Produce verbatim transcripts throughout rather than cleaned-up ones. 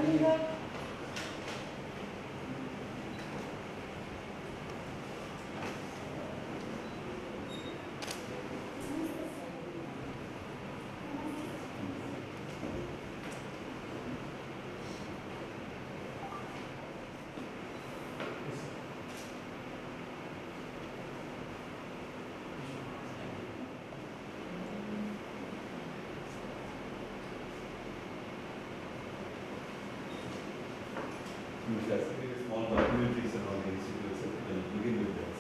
Yes, a small documentaries around the institute, so we'll begin with that.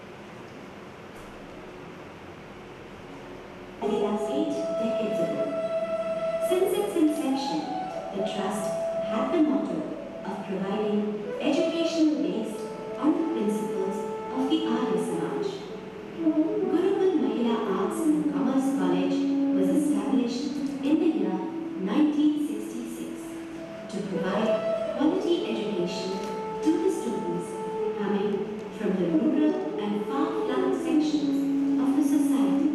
Adidas eight decades ago. Since its inception, the Trust had the motto of providing education based on the principles of the Arya Samaj. Gurukul Mahila Arts and Commerce College was established in the year nineteen sixty-six to provide quality education to the students coming from the rural and far-flung sections of the society.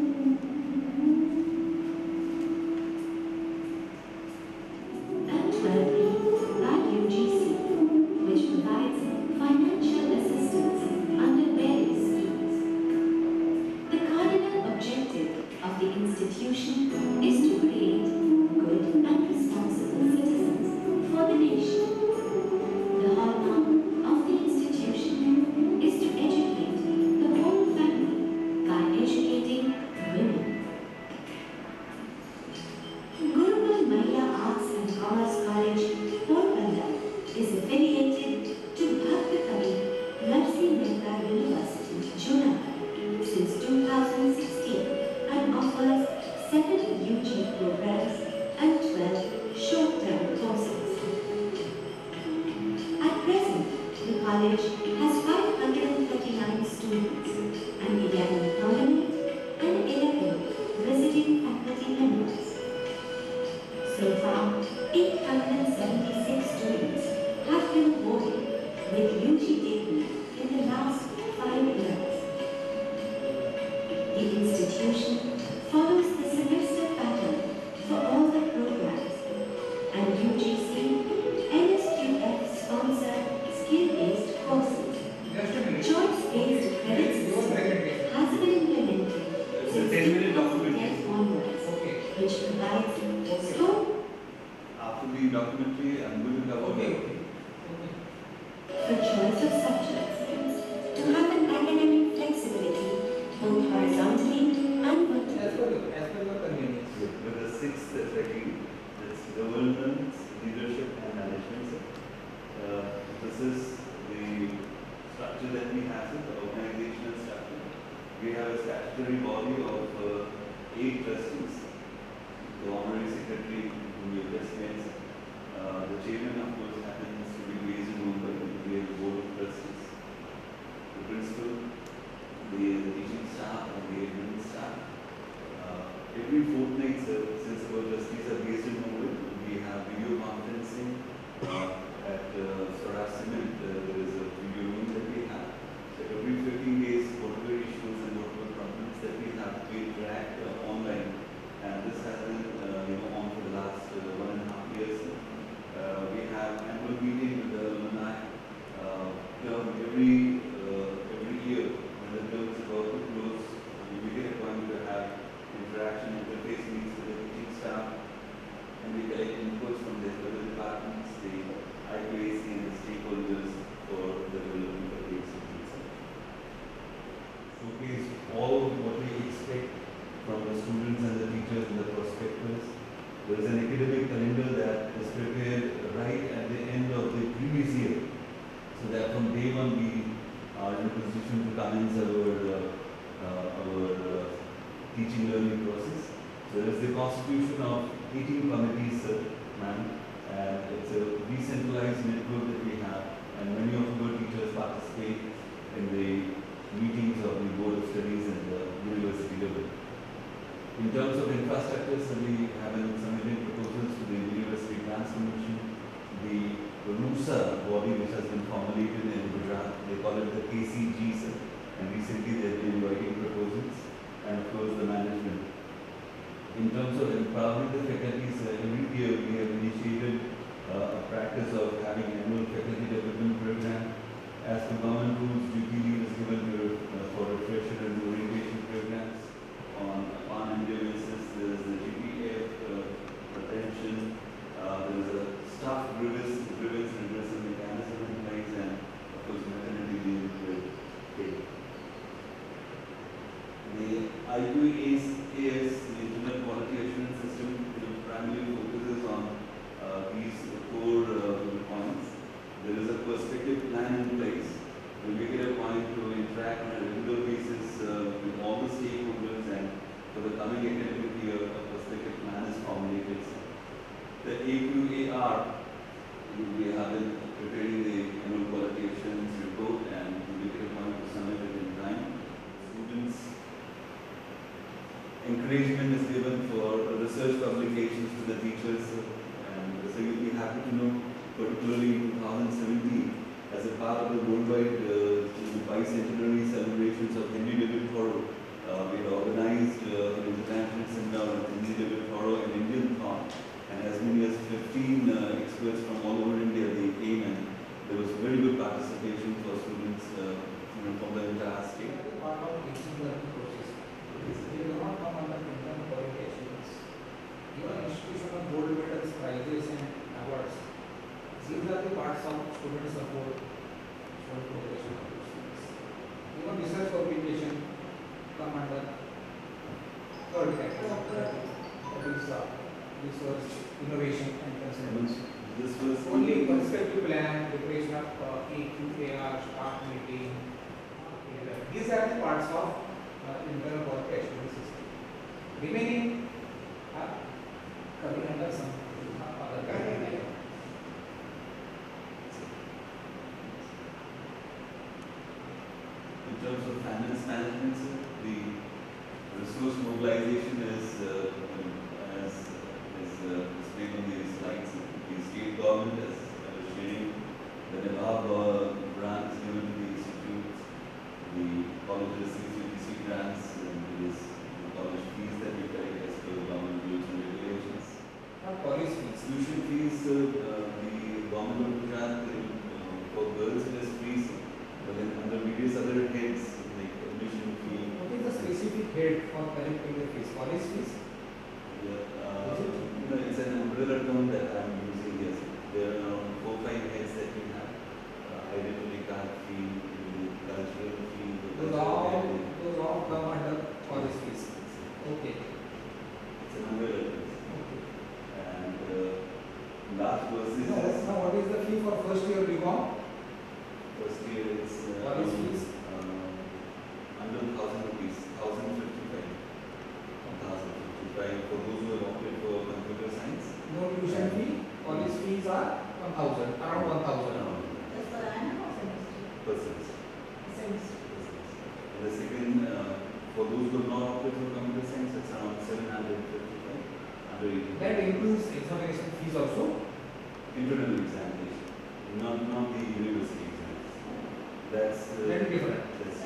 And twelve B by U G C, which provides financial assistance under various schemes. The cardinal objective of the institution is to create good and responsible citizens for the nation. The hallmark of the institution is to educate the whole family by educating women. Gurukul Mahila Arts and Commerce College, Porbandar, is affiliated to Bhakti Kavi Narsi Mehta University, Junagadh, since two thousand sixteen and offers seven U G programs and twelve short-term courses. At present, the college has five hundred thirty-nine students and eleven permanent and eleven visiting faculty members. So far, eight hundred seventy-six students have been awarded with U G degree in the last five years. The institution follows the semester pattern for all the programs, and U G C N S Q F sponsored skill-based courses. Choice-based credit system has been implemented since two thousand ten onwards, which provides scope. After the documentary, I'm going to cover Okay. For choice of subjects, to have an academic flexibility both horizontally and vertically. As per your, as per your convenience. with the sixth category, that's governance, leadership, and management. Uh, this is the structure that we have, the organizational structure. We have a statutory body of uh, eight trustees. The honorary secretary, whom you just met, uh, the chairman, of course, happens to be based in Mumbai. We have the board of trustees, the principal, the, the teaching staff, and the admin staff. Uh, every fortnight, uh, since our trustees are based in Mumbai, we have video conferencing uh, at uh, Swaraj Cement. Uh, there is a video room that we have. So every fifteen days, whatever issues and whatever problems that we have, we interact uh, online. And this has been uh, you know, on for the last uh, one and a half years. Uh, we have annual meeting with the alumni. Uh, you know, every uh, every year when the term is about to close, we get a point to have interaction, interface meets with the teaching staff, and we collect inputs from the other departments, the I P A C and the stakeholders for the development of the institute. Showcase all what we expect from the students and the teachers and the prospectors. There is an academic calendar that is prepared right at the end of the previous year, so that from day one we are in a position to commence our uh, uh, our uh, teaching learning process. So there is the constitution of eighteen committees, uh, ma'am, and it's a decentralized network that we have, and many of our teachers participate in the meetings of the board of studies and the university level. In terms of infrastructure, so we have been submitting proposals to the University Grants Commission, the RUSA body which has been formulated in Gujarat, they call it the K C G, sir, and recently they have been inviting proposals, and of course the management. In terms of empowering the faculties, uh, every year we have initiated uh, a practice we have been preparing the annual qualifications report and we will get a point to submit it in time. Students, encouragement is given for research publications to the teachers, and so you'll be happy to know, particularly in two thousand seventeen, as a part of the worldwide uh, bicentenary celebrations of Henry David Thoreau, uh, we had organized uh, an international seminar on Henry David Thoreau and Indian thought, and as many as fifteen uh, experts from all over India they came, and there was very good participation for students uh, you know, from the entire state. Part of teaching learning process. They do not come under internal qualifications. Even institution of gold medals, prizes and awards. These are the parts of student support, student progression of the students. Even research publication come under third category. That is uh, research, innovation and consultancy. This was Only perspective plan, preparation of uh, A Q A R, staff meeting. These are the parts of uh, internal qualification system. Remaining are coming under some uh, other category. In terms of finance management, sir, the resource mobilization is, uh, as is uh, displayed on the slides. The state government, as I was sharing, the Nabab uh, grant is given to the institutes, the colleges C C T C grants, and there is the college fees that we collect as per government rules and regulations. Not college fees. Tuition fees, uh, uh, the government of Gujarat, uh, for girls it is free, sir. But then under various other heads, like admission fee, What is the specific head for collecting the fees? College fees? yeah, uh, you know, it's an umbrella term that I'm using here. There are around four five heads that we have. Uh, identity card fee, the cultural fee, the Those cultural all, head. those all come under college fees. Okay. It's an umbrella term. Okay. And uh, last verse is Now, this. now what is the fee for first year B Com? First year it's uh, College around, fees? uh, under thousand rupees, thousand fifty-five. Thousand fifty-five for those who have opted for computer science. No tuition fee. College fees are one thousand, around one thousand. Around That's for annum or semester? percent. Semester. And the second, uh, for those who have not opted for computer science, it's around seven hundred fifty-five, under eighty. That includes examination fees also. Internal examination, not, not the university exams. That's, uh, That is different. that's,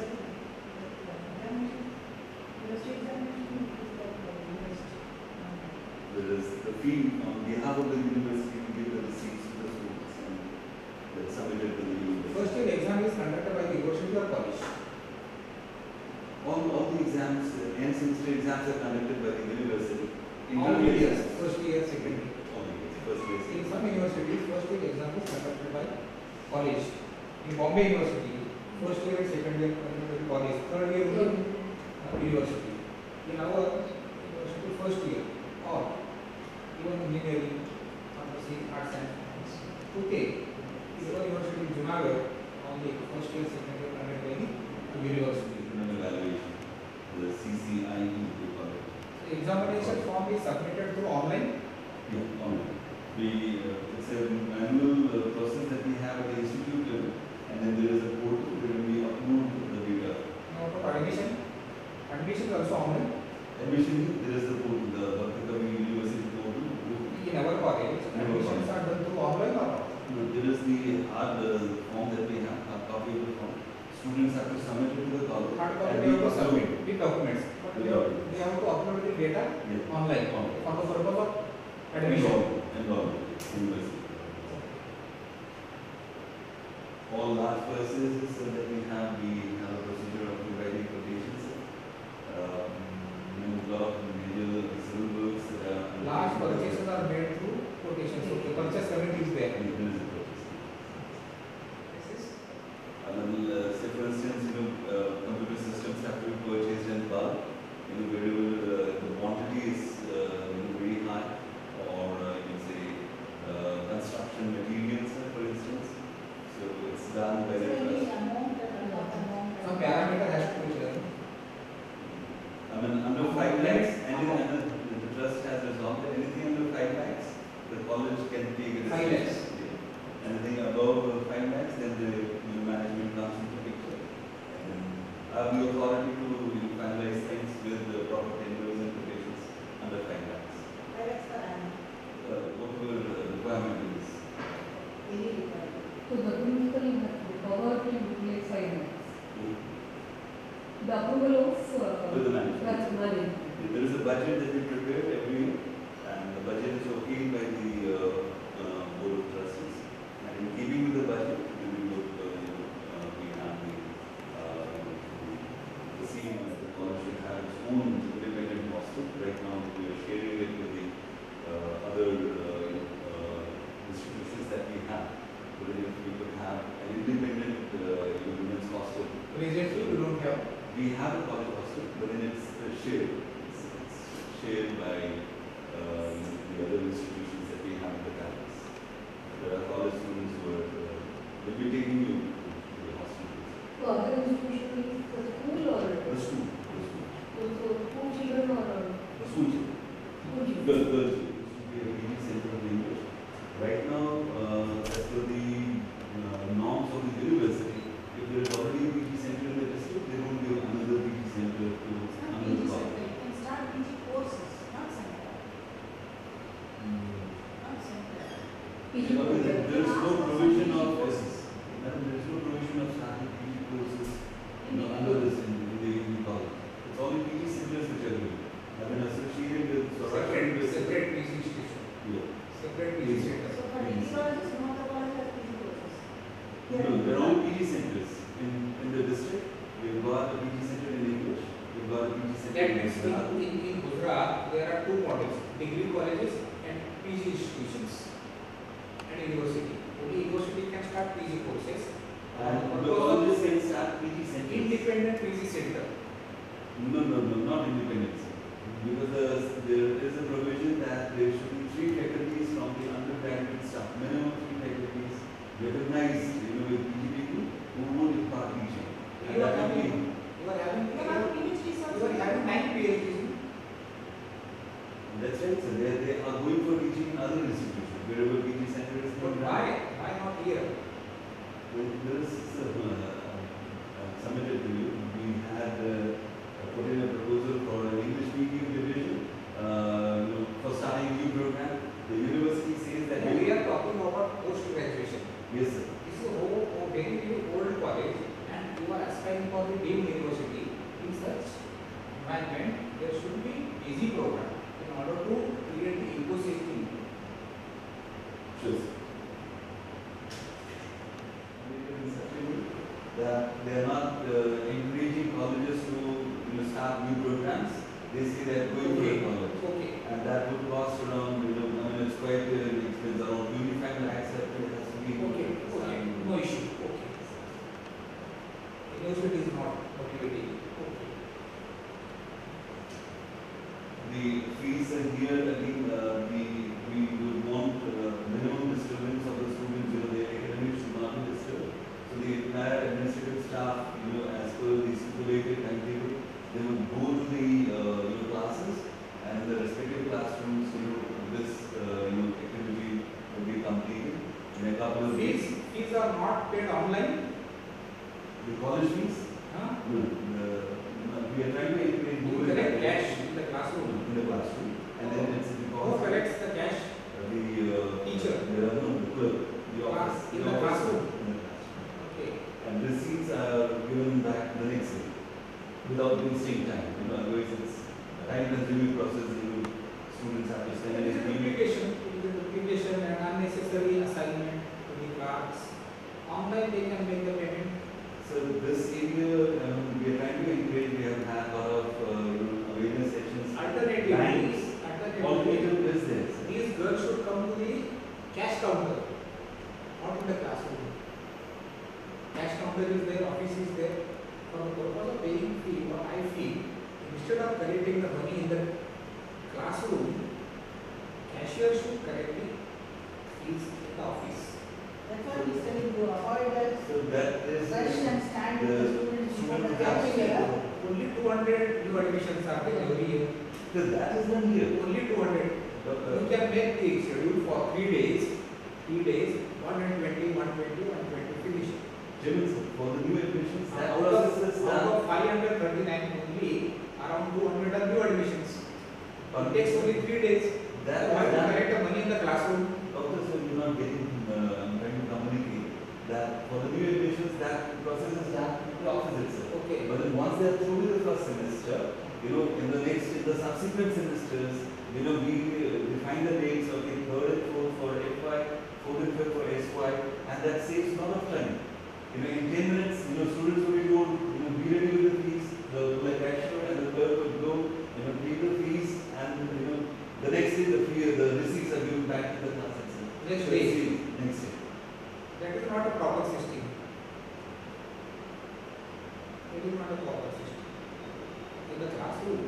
University examination is like the university. there is the fee on behalf of the university, we give the receipts to the students and that's submitted to the university. First year exam is conducted by the university or college. All, all the exams, uh, end semester exams are conducted by the university. All Internal years, exams- first year, second year. Only, first year. In some universities, first year exam is conducted by college. In Bombay University, first year and second year conducted by college. Third year will be uh, university. In our university, first year or even engineering, pharmacy, arts and science. Okay. In our university in Junagadh, only first year, second year conducted by the university. Internal evaluation, the C C I E we call it. The examination form is submitted through online. Yeah, online. We, uh, it's a manual uh, process that we have at the institute level, and then there is a portal where we upload the data. Now for admission, admission is also online. Admission, there is the portal, the Bharatiya University portal. In our college, In our admissions college. are done through online or not? No, there is the hard uh, form that we have, a copy of the form. Students have to submit it to the college. Hard copy and they we have to upload submit it. with documents. But With they have, documents. they have to upload the data Yeah. online Online. for the purpose of admission. Enrollment, enrollment, university. All large courses so that we have, we have a procedure of providing quotations. Um, you know, block, major syllables. Uh, Large purchases are made through quotations. So the purchase committee is there. And there is a purchase. This is And then, uh, say for instance, you know, uh, computer systems have to be purchased in bulk. You know, wherever uh, the quantity is uh, you know, very high, or uh, you can say uh, construction materials, uh, for instance. So it's done by the Any trust. amount and what amount. some parameter has to be there. I mean, under five lakhs, anything under the trust has resolved that anything under five lakhs, the college can take it. as- Five lakhs. Yeah. have the authority to you know, finalize things with the proper tenders and quotations under five lakhs. Five lakhs per annum. Uh, whatever the requirement is. Any requirement. So the principal has the power to utilize finance. The approval of uh, With the management. that's money. There is a budget that we prepare every year, and the budget is okayed by the uh, uh, board of trustees. And in keeping with the budget, we will uh, you know, uh, we have the uh, the same as the college should have its own independent hostel. Right now, we are sharing it with the uh, other uh, you know, uh, institutions that we have. But if we could have an independent uh, you know, women's hostel, Presently, we don't have. we have a college hostel, but then it's uh, shared. It's, it's shared by uh, the other institutions that we have in the campus. There are college students who are, uh, will be taking you to the hostel. So other institution is the school or The school, the school, so, so school children or uh, the school children. school children? The, the, it should be a reading center of English. Right now, uh, as per the uh, norms of the university, if there is already a P G center in the district, they don't give another P G center to It's not another P G college. center, you can start P G courses, not center. Not center. P G You know, program. there there is no provision of madam, there is no provision of starting P G courses you know, under this in, in the in the college. It's only P G centers which are doing. I've been associated with Separate, with separate P G institution. Yeah. Separate P G center. So for radiologists, not the college has P G courses. No, there are only P G centers in in the district. We've got a P G center in English. We've got a P G center That in means in, Gujarat. in, in Gujarat, there are two models, degree colleges and P G institutions and university. Only university can start P G courses. And Uh, the colleges can start P G centers. Independent P G center. No, no, no, not independent. Because the, there is a provision that there should be three faculties from the undergraduate staff, minimum three faculties recognized, you know, with P G people who would impart teaching. And You are that will having, be, you are having, You you have are PhD also. having nine PhDs. that's right, so they, they are going for teaching in other institutions, wherever P G center is. But why, why not here? Well, there is, uh, uh, submitted to you, we had uh, put in a proposal for an English speaking division, uh, you know, for starting a new program. The university says that. We are talking about post graduation. Yes, sir. This is a whole, a very new old college and you are aspiring for the deemed university. In such environment, there should be easy program in order to create the ecosystem. Sure, sir. That they are not uh, encouraging colleges to you know, start new programs. They say they are going for a college. Okay. And that would cost around, you know, I mean, it's quite uh, expensive, around twenty-five lakhs that it has to be. Okay. Okay. No issue. Okay. University is not motivating. Okay. The fees are here, again, uh, the, we would want uh, minimum disturbance of the students, you know, their academics should not be disturbed. So the entire administrative staff, you know, as per the stipulated timetable, they would go to the, uh, you know, classes and in the respective classrooms, you know, this, uh, you know, activity will be completed in a couple of Fees, weeks. fees are not paid online. The college fees, Huh? no, the, we are trying to integrate You more collect cash in the classroom. in the classroom, and then it's Who because collects the cash? uh, the uh, Teacher. there are no the clerk, the office, Class- in the office- classroom. in the classroom. Okay. And receipts are given back the next day without wasting time. You know, otherwise it's a time-consuming process. You know, students have to spend It is a an evening. duplication, it is a duplication and unnecessary assignment to the clerks. Online they can make the payment. So this area, um, we are trying to encourage. We have had a lot of uh, you know, awareness sessions. Alternative, Banks. alternative. Alternative is there. These girls should come to the cash counter, not in the classroom. Cash counter is there, office is there. For the purpose of paying fee, what I feel, instead of collecting the money in the classroom, cashier should collect the fees in the office. That's what he's telling you, avoid that So that is rush and stand with the students before the student every year. has- Only two hundred new admissions are there every year. So that is done here. Only two hundred. But, You uh, can make the schedule for three days, three days, one twenty, one twenty, one twenty, finish. German sir, for the new admissions, that Out process of, is out done. of five hundred thirty-nine only, around two hundred are new admissions. It takes only three days. That So why is to done. collect the money in the classroom? Doctor, sir, you're not getting, uh, I'm trying to communicate that for the new admissions, that process is done in the office itself. Okay. But then once they are through with the first semester, you know, in the next, in the subsequent semesters, you know, we uh, define the dates, okay, third and fourth for F Y, fourth and fifth for S Y, and that saves a lot of time. You know, in ten minutes, you know, students will be told, you know, be ready with the fees, the like cashier and the clerk will go, you know, pay the fees, and you know, the next day the fee, the receipts are given back to the class itself. Next So day. it's- Next day. That is not a proper system. It is not a proper system. In the classroom,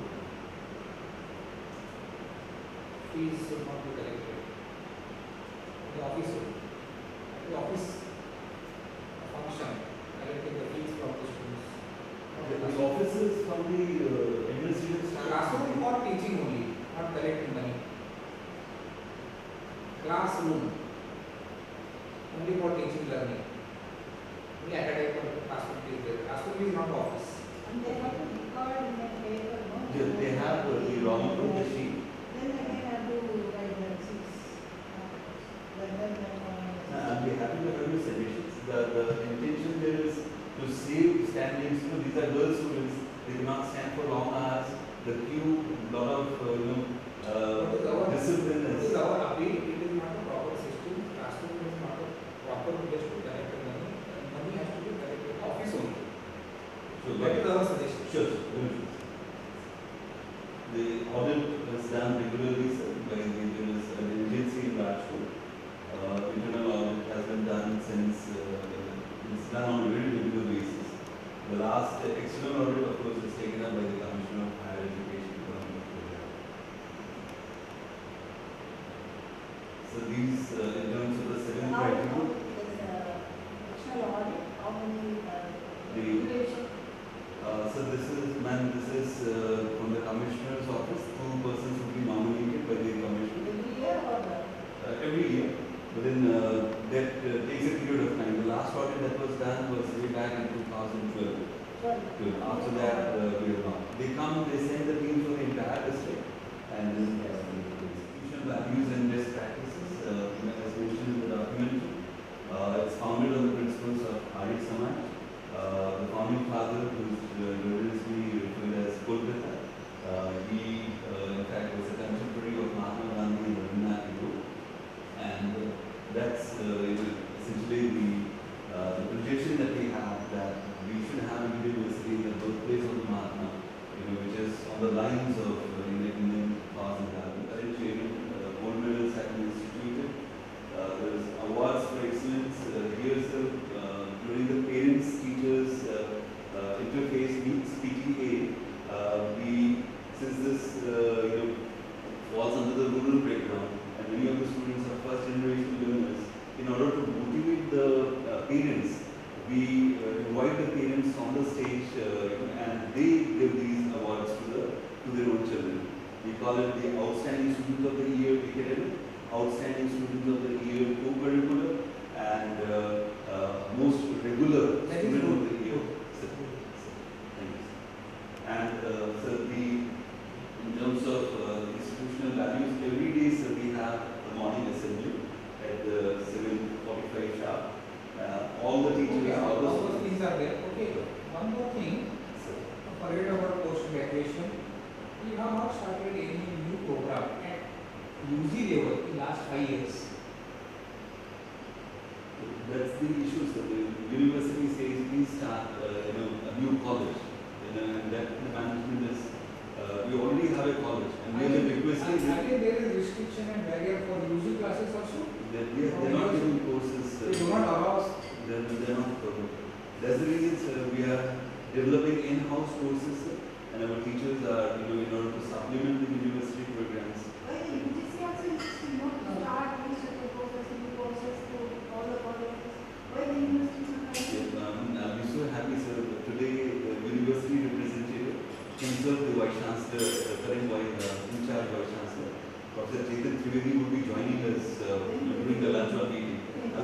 fees should not be collected. In the office, the office function, collecting the fees from the students. Not the The classroom. officers from the uh, administrative staff. Classroom for teaching only, not collecting money. Classroom only for teaching learning. Only academic or classroom is there. Classroom is not office. And they have to record in that paper, no? They, they have uh, the wrong machine. Then again have to write the receipts. Then then that one. I'll be happy to have your suggestions. The, the intention there is to save standings. You know, these are girl students. They cannot stand for long hours. The queue, lot of uh, you know What is our uh, discipline This is is. our appeal. It is not a proper system. Classroom is not a proper place to collect the money. And money has to be collected office only. So, That is our suggestion. sure, sure. Very sure. The audit is done regularly, sir, by the there is an agency in Rajkot. Uh, internal audit has been done since uh, it's done on a very regular basis. The last uh, external audit, of course, is taken up by the Commissioner of Higher Education. Government of India. So these, uh, in terms of the seven How, how criteria, is uh, external audit, how many uh, The- duration? uh, so this is, man, this is uh, from the Commissioner's office. Two persons will be nominated by the Commissioner. Every year or the? Uh, every year, but then uh, that uh, takes a period of time. The last audit that was done was way back in two thousand twelve. Sorry. After that, uh, we have not. They come, they send the team for the entire district, and then uh, institutional values and best practices, uh, as mentioned in the document. Uh, it's founded on the principles of Arya Samaj. Uh, the founding father, who's uh, religiously referred as Kolkata, uh, he uh, in fact was a contemporary of Mahatma Gandhi and Rabindranath Tagore. And uh, that's uh, essentially the, uh, the projection that we have, that we should have a university in the birthplace of the Mahatma, you know, which is on the lines of uh, Indian Indian cause and value. Current chairman, uh, gold medals have been instituted. Uh, there is awards for excellence. Uh, here's the uh, during the parents teachers uh, uh, interface meets P T A. Uh, we since this uh, you know falls under the rural background, and many of the students are first generation learners. In order to motivate the uh, parents, we uh, invite the parents on the stage, uh, you know, and they give these awards to the to their own children. We call it the outstanding student of the year academic, outstanding student of the year co-curricular, and uh, uh, most regular That is student of good. the year. So, so, thank you. And uh, so the in terms of uh, institutional values, every day so we have a morning assembly at the seven forty-five sharp. Uh, all the teachers, Okay, all all the those students. things are there. Okay, one more thing. So, Forget about post graduation. We have not started any new program at U G level in last five years. that's the issue. So the university says please start, uh, you know, a new college. You know, and that the management is, uh, we already have a college, and we are requesting I that think there is restriction and barrier for U G classes also. they are they're not giving courses. Uh, They do not allow us. They're, they're not covered. That's the reason sir, we are developing in-house courses, sir, and our teachers are, you know, in order to supplement the university programs. Why the U G C also is to not start research courses, new courses to all the colleges? Why the universities are trying to? Yeah, um, I'll be so happy, sir. that Today, the university representative, himself, the Vice Chancellor, the current Vice, uh, in charge Vice Chancellor, Professor Chetan Trivedi, will be joining us uh, during the lunch hour meeting. Thank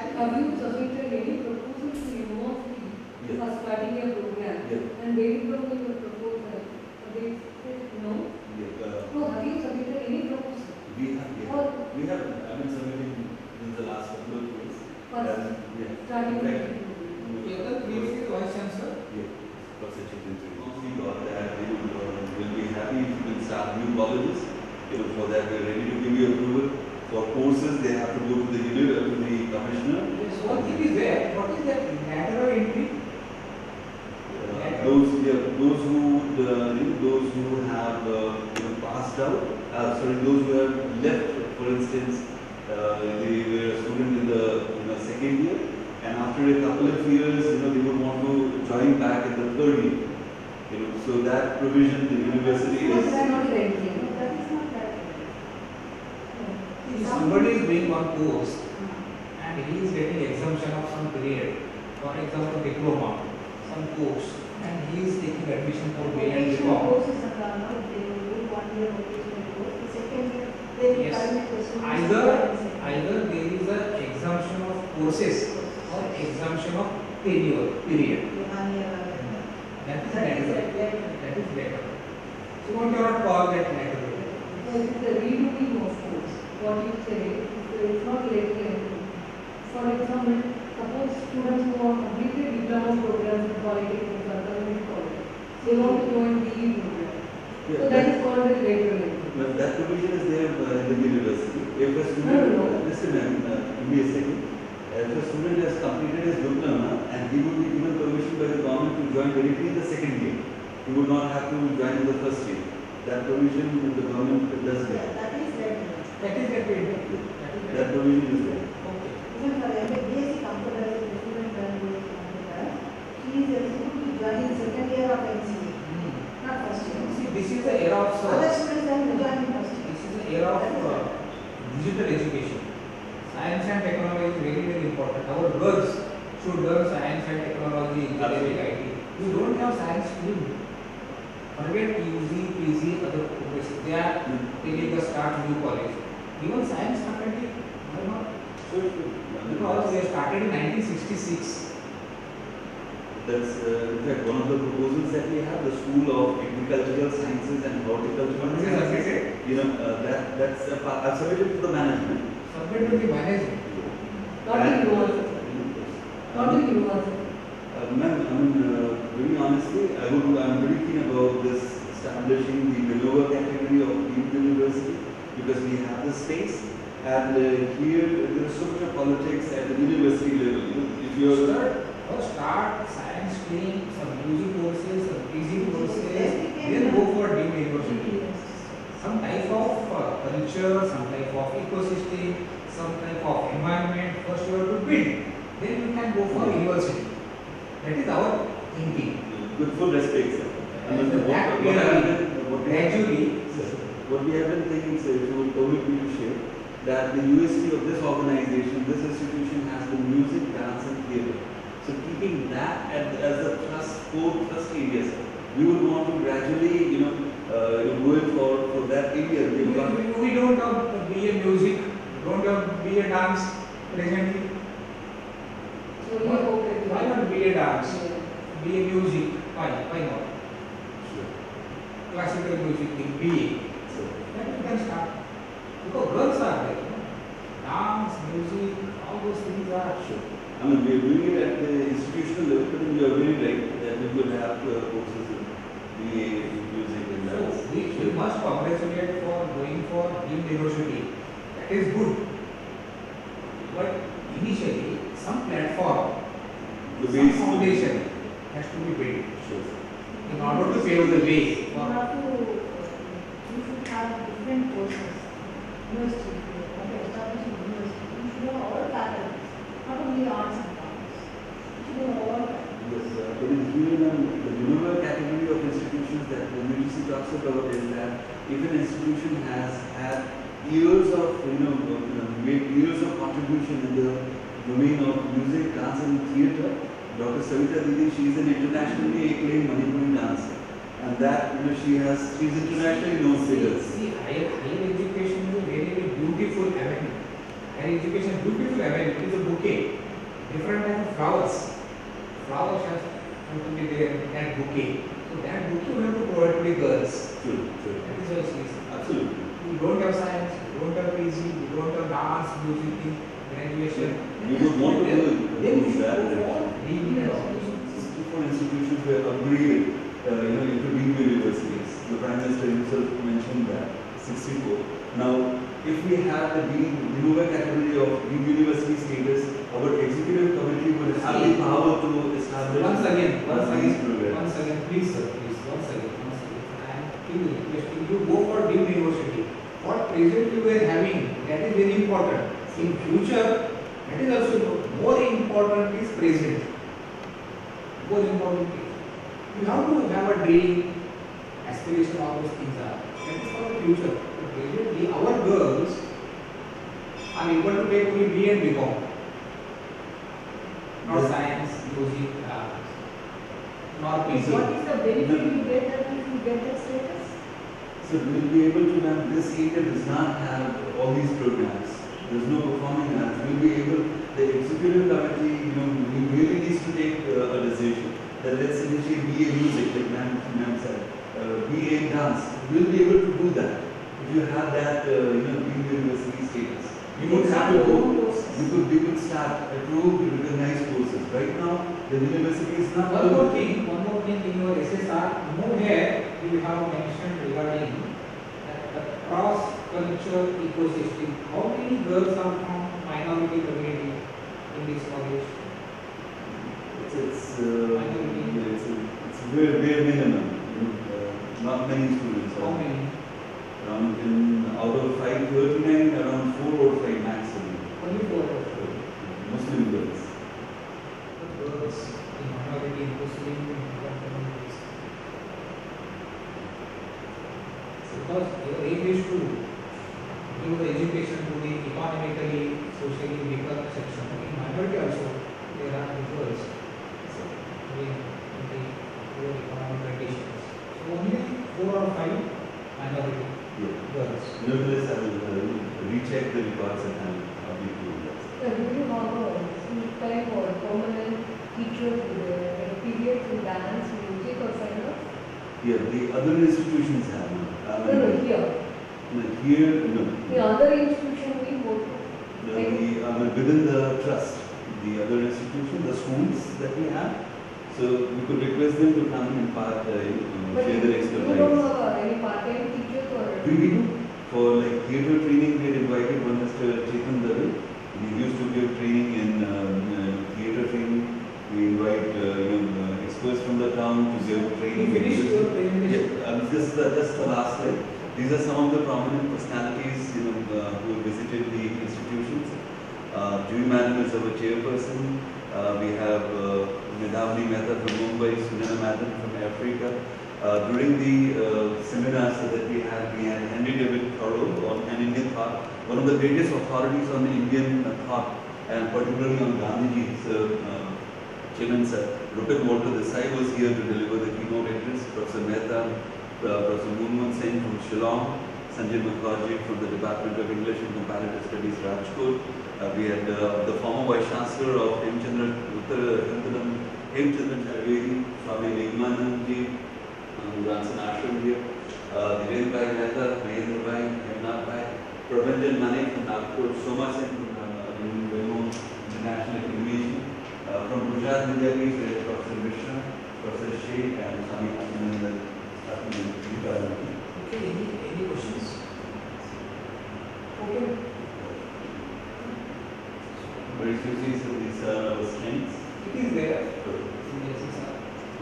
have you submitted any proposals to university Yes. for starting a program? Yeah. And where from your proposal? They said no. Yeah, uh, No, have you submitted any proposal? we have, yeah. Or We have, I've been submitting in the last couple of years. for And, yeah. starting In a fact, program? The other previous is vice chancellor. yeah, for such a thing. We got that, we will, uh, will be happy if you can start new colleges. You know, for that, we're ready to give you approval. For courses, they have to go to the, uni- uh, to the commissioner. Yes, one thing is there. What is that lateral entry? Uh, those, yeah, those who, would, uh, you know, those who have, uh, you know, passed out, uh, sorry, those who have left, for instance, uh, they were a student in the, you know, second year, and after a couple of years, you know, they would want to join back in the third year. You know, so that provision, the university But is. they are not ready. That is not that. If somebody is doing one course and he is getting exemption of some period, for example, diploma, some course, and he is taking admission for B and Vocational B courses are done, no? They will do one year vocational course, the second year, they will Yes. terminate the students. Either, either there is a exemption of courses or exemption of tenure period. One year, one year. That is That is lateral. a letter. That is lateral. So one cannot call that lateral. So it is the redoing of course. What you say, it's not later entry. For example, suppose students who have completed diploma programs in polytechnics or community college, they want to join B E program. Yeah, So that is called the later entry. But that provision is there uh, in the university. If a student, No, no, no. uh, listen, ma'am, uh, give me a second. If a student has completed his diploma and he would be given permission by the government to join directly in the second year, he would not have to join in the first year. That provision the government does Yeah, there. that is letter. That is lateral. That is That lateral. provision is there. Okay. Even for M A B S c computer, the student done B S c computer, he is eligible to join in second year of M C A, Hmm. not first year. See, this is the era of Other uh, students then will join in first year. this is the era of uh, digital education. Science and technology is very very important. Our girls should learn science and technology, engineering, I T. You don't have science stream. Forget U G, P G, other programs. They are taking a start new college. Even science faculty, why not? So, Because they started in nineteen sixty-six. that's uh, in fact one of the proposals that we have, the School of Agricultural Sciences and Horticultural This is Sciences. submitted. You know, uh, that that's a part, I've submitted to the management. Submit to the management. Not to And- university. Not to university. Uh, Ma'am, I mean, uh, very honestly, I would, I'm very keen about this establishing the lower category of deemed university because we have the space and uh, here there is so much of politics at the university level. You know, if you're Start, first start science stream, some U G courses, some P G courses, then go for deemed university. Some type of uh, culture, some type of ecosystem, some type of environment, first you have to build. Then you can go for university. That is our thinking. with full respect, sir. I mean, And what, that what, we I are have been- what we have- gradually, Sir, what we have been thinking, sir, if you will permit me to share, that the U S P of this organization, this institution has the music, dance and theatre. So keeping that at, as the thrust, core thrust area, sir, we would want to gradually, you know, uh, you know, go in for, for that area. we, We've got- we, we don't have B A music, don't have B A dance presently. So you hope that you Why not B A dance? Yeah. B A music, why, why not? Sure. Classical music in B A. So, Then you can start. Because girls are there. You know? Dance, music, all those things are. sure. I mean, we are doing it at the institutional level, but you are very right that we could have uh, courses in B A, music and dance. So we, we must congratulate for going for deemed university. That is good. But initially, some platform, The some base- foundation has to be built Sure. in order to pave the way. You for- have to, you should have different courses, university, if you want to establish a university, you should have all faculties, not only arts and commerce. You should have all faculties. Yes, uh, but in here, um, the lower category of institutions that the U G C talks about is that if an institution has had years of, you know, uh, you know, made years of contribution in the domain of music, dance and theatre, Doctor Savita Didi, she is an internationally acclaimed Manipuri dancer. And that, you know, she has, she is internationally known figures. See, higher, higher education is a very, very beautiful avenue. Higher education, beautiful, I mean, it is a bouquet. Different type of flowers. Flowers have to be there in that bouquet. So that bouquet you have to provide to the girls. True, true. That is why she is. Absolutely. You don't have science, you don't have P G, you don't have dance, music, graduation. We would want to do Then you do should that. go for degree and all. sixty-four institutions were upgraded, uh, you know, into deemed universities. The Prime Minister himself mentioned that, sixty-four. Now, if we have the deemed, remove a category of deemed university status, our executive committee would have the power to establish Once again, once these again, programs. once again, please sir, please, once again, once again. I am still requesting you go for deemed university. What present you were having, that is very important. In future, that is also more important is present. More important is. You have to have a dream, aspiration, all those things are. That is for the future. But presently, our girls are able to take only B and B Com. Not Yes. science, music, uh, not P C. What is the benefit you get that if you get that status? So we will be able to have, this area does not have all these programs. There's no performing arts. We'll be able, the executive committee, you know, we really needs to take uh, a decision that let's initiate B A music, like ma'am, ma'am said, uh, B A dance. We'll be able to do that if you have that, uh, you know, deemed university status. You don't have to go. You could, you could start approved, recognized courses. Right now, the university is not. One more thing, one more thing in your S S R, nowhere you have mentioned regarding uh, the cross-cultural ecosystem. How many girls are from minority community in this college? It's, it's, uh, Minority. it's, a, it's very, very minimum. You know, uh, not many students. How are- many? Around in, out of five thirty-nine, around four or five maximum. Only four of So, them. Muslim girls. Girls in minority, Muslim, different communities. Because your aim is to give the education to the economically, socially weaker section. In minority also, there are the girls. So, again, in the poor economic conditions. So, only four or five minority Yeah. girls. Nevertheless, I will uh, recheck the records and I'll update you on that. Sir, do you have a full-time or permanent teacher to the periods in dance, music or sign up? Yeah, the other institutions have. No, Um, no, here. no, here, no. The other institution we go to. The, the, I mean, within the trust, the other institution, the schools that we have. So we could request them to come and part, uh, you know, But share you their you don't expertise. have uh, any part-time teachers or? We we do. For like theatre training, we had invited one Mister Chetan Dave. He used to give training in um, uh, theatre training. We invite uh, you know, uh, experts from the town to give You training. finish your presentation. Yeah, um, just the, just the last slide. These are some of the prominent personalities, you know, uh, who visited the institutions. Uh, Julie Madam is our chairperson. Uh, we have uh, Medhavani Mehta from Mumbai, Sunana Madam from Africa. Uh, during the uh, seminars that we had, we had Henry David Thoreau on an Indian thought, one of the greatest authorities on the Indian uh, thought, and particularly on Gandhiji. So, uh, Chairman sir, Rupert Walter Desai was here to deliver the keynote address. Professor Mehta, uh, Professor Moonman Sen from Shillong, Sanjay Mukherjee from the Department of English and Comparative Studies, Rajkot. Uh, we had uh, the former Vice Chancellor of Hemchandra Uttar Hemchandra Charvedi, Swami Nigmananji, um, Ransan Ashram here. Uh, Dhiren Bhai Mehta, Mahendra Bhai, Hemnath Bhai, Prabhanjan Manek from Nagpur, Soma Sen from uh, well-known International Academy. Uh, from Gujarat Vidyapeeth, we had Professor Mishra, Professor Sheikh, and Swami Anandan. Okay, any, any questions? Okay. But if you see, so these are our strengths. It is there. So, Yes, sir.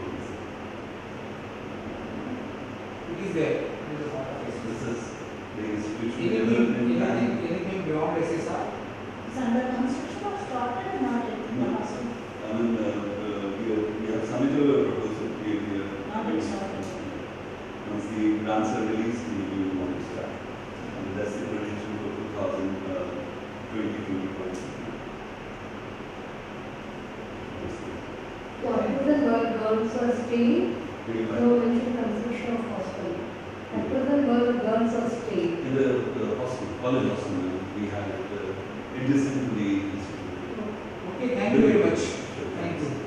It is there. It is a part of S S R. this is the institution Anything, development anything, plan. anything beyond S S R? It's under construction or started and not yet? No. I mean, uh, uh, we, are, we have submitted a proposal. We, we are, Not yet started. once the grants are released, we will want to start. And that's the projection for two thousand twenty to twenty-one. So, at present, girl- girls are staying, Very much. you mentioned construction of hospital. At present, girl- girls are staying. In the, the hospital, college hospital, we have it. Uh, adjacent to the institute. Okay, thank you very much. Thank you.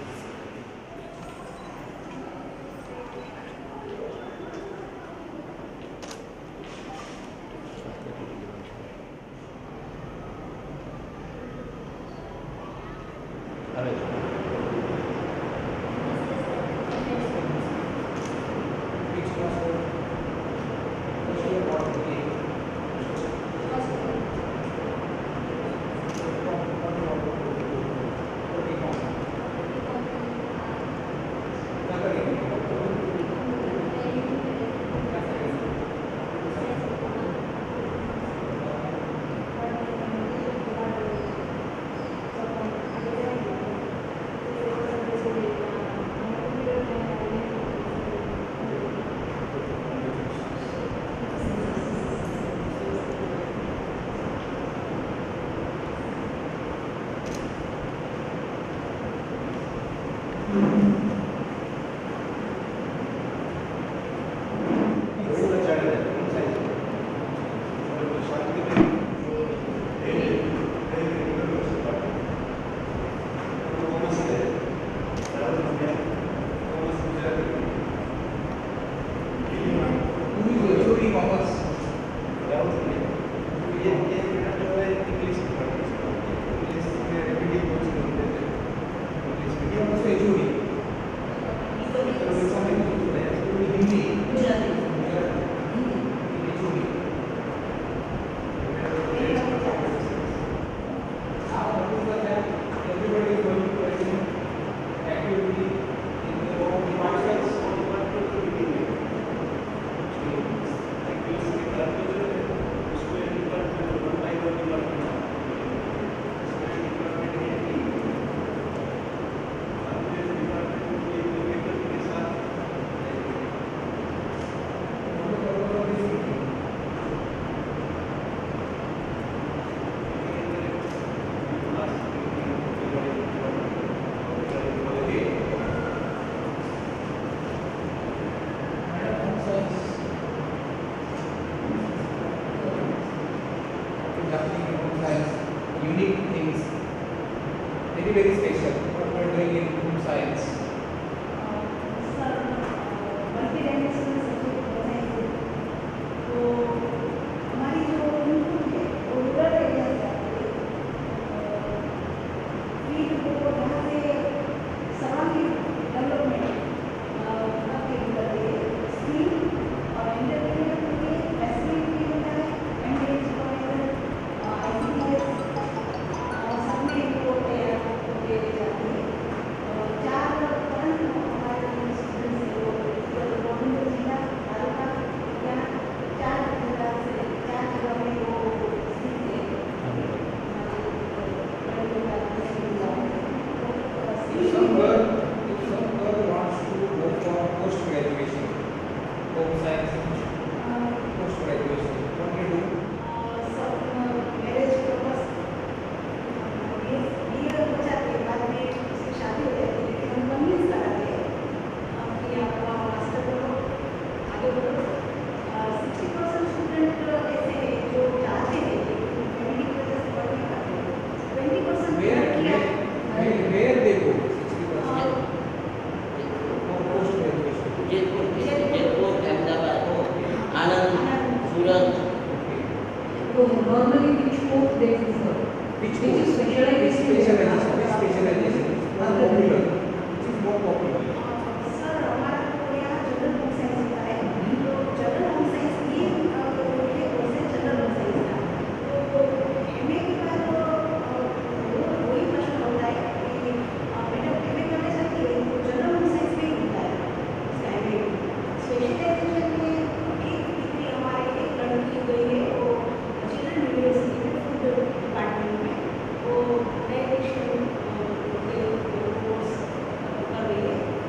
Department में वो नए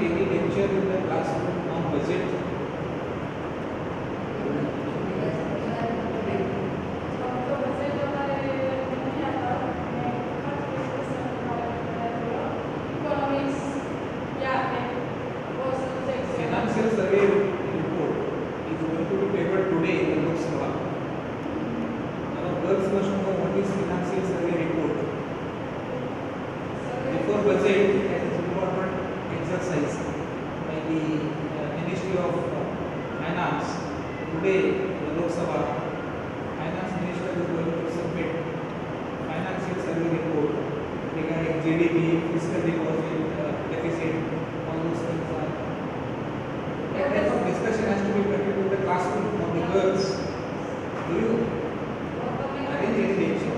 any lecture in the classroom on budget? Financial survey report is going to be tabled today in the Lok Sabha. Now, girls must know what is financial survey report. Before budget, that is important exercise by the uh, Ministry of uh, Finance. Today, the Lok Sabha, Finance Minister is going to submit financial survey report regarding G D P, fiscal deposit, uh, deficit, all those things are. That type of discussion has to be conducted in the classroom of the girls. Do you arrange any lecture?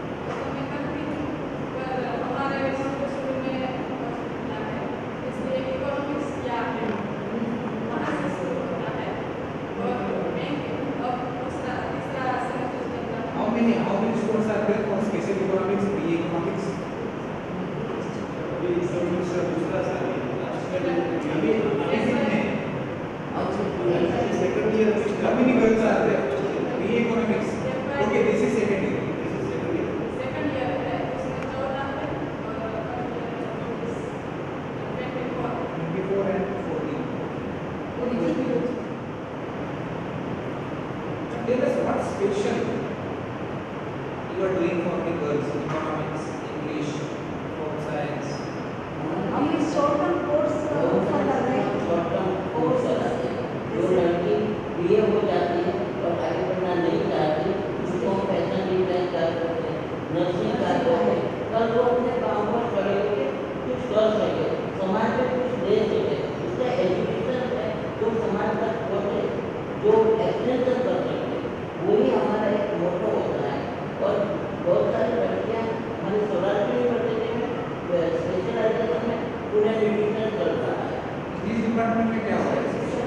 How many how many students are there for special economics, B A economics? How many girls are there? B A economics. Okay, this is second year. twenty-four and fourteen. Tell us what special you are doing for the girls, economics, English, home science. अभी short term course uh, कर रहे हैं। Short term course कराते हैं जो लड़की BA हो जाती है और आगे बढ़ना नहीं चाहती उसको फैशन डिजाइन करते हैं नर्सिंग करते हैं कल वो अपने काम पर खड़े होकर कुछ कर सके समाज में कुछ दे सके इसका एजुकेशन है जो समाज तक पहुँचे जो एक्सटेंशन कर सके वही हमारा एक मोटो होता है और बहुत सारी लड़कियाँ हमारे सौराष्ट्र यूनिवर्सिटी में स्पेशलाइजेशन में पूरा न्यूट्रिशन चल रहा है। इस डिपार्टमेंट में क्या होता है?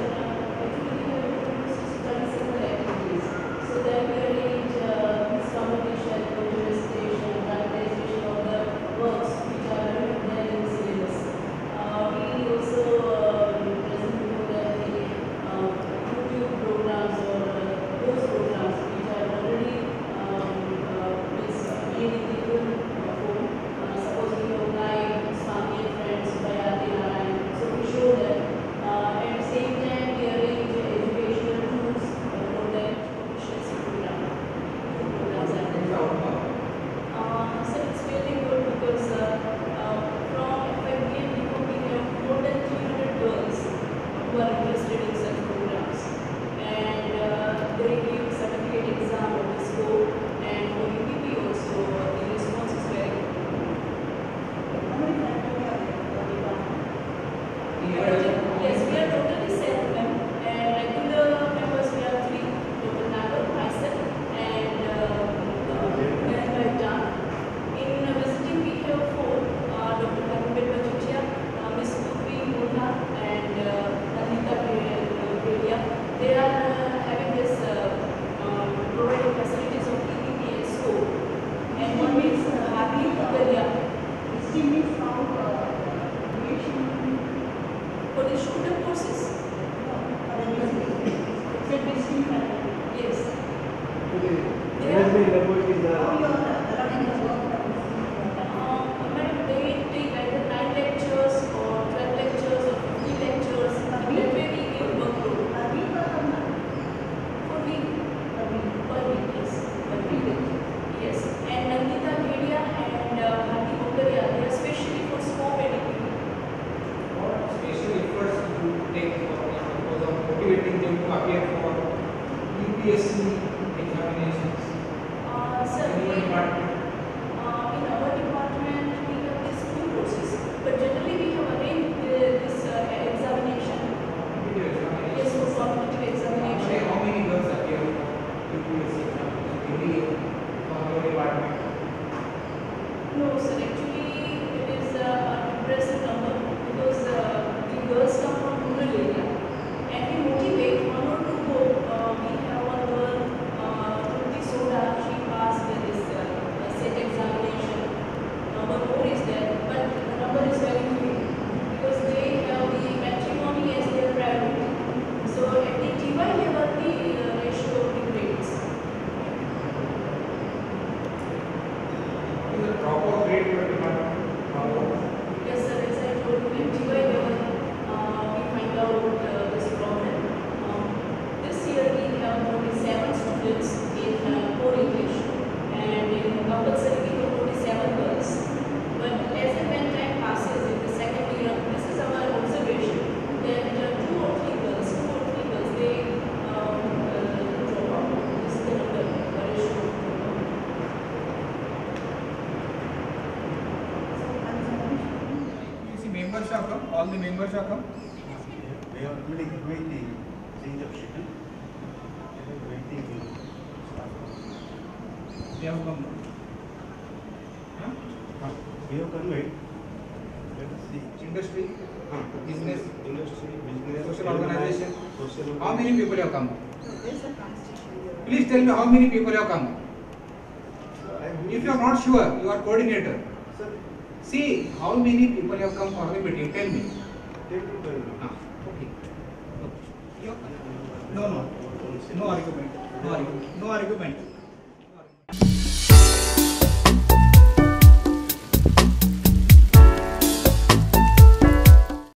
So then we arrange uh, this competition, registration, organization of the works which are there in the syllabus. Uh, we also uh, present before them the uh, YouTube programs or uh, those programs which are already um, uh, is made in the film form. Uh, suppose we have live Swami and Friends by Adi Narayan. So we show them. Uh, at the same time, we arrange educational tools uh, for them. Uh, so it's really good because uh, uh, from F I B and D O we have more than three hundred girls who are interested in such programs, and uh, they give certificate exam of the scope, and for U P P also uh, the response is very good. Yes, we are totally seven them, and regular members we are three, Doctor Nagar, myself, and uh, uh, John. In uh, visiting we have four, uh, Doctor Karunbet Bajutia, uh, Miss Putri Murna, and uh, Anita Pedia. They are uh, having this uh, um, providing facilities of E P P and scope, and one is uh, Happy Pedia. For the short-term courses? Yes. Um, madam, they take either nine lectures or twelve lectures or fifty lectures. That way we give workload. For week. Per week, yes. Per week. Yes. And Nandita Bhedia and uh, Bharti Mokaria, they are specially for scope and E P P. What special efforts you take for because of motivating them to appear for U P S C examinations? Uh, sir, In your we- department? Uh, in our department, we have these two courses, but generally we have arranged uh, this uh, examination. Video examination. Yes, for competitive Okay, examination. how many girls appear for U P S C examination? Any from your department? No, sir, actually it is uh, an impressive number because uh, the girls come from rural area, and we motivate one or two go. Uh, we have one girl members have come. All the members have come. We are already conveyed the change of schedule. We are waiting to start. They have come. Huh? Uh, We have conveyed. Let us see. Industry, Uh, business, industry, business, social organization. social How many people have come? There's a constitution. Please tell me how many people have come. I If you are not sure, you are coordinator. Sir, See how many people have come for the meeting. Tell me. take to the. Ah, okay. You- No, no. No argument. No argument. No argument. No argument.